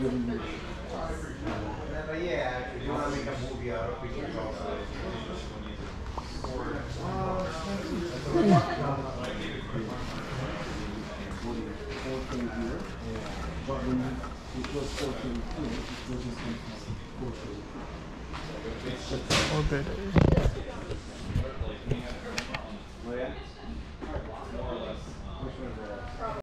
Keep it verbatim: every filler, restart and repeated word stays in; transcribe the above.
But yeah, if you want to make a movie out of pictures also. But when it was fourteen, it wasn't Okay.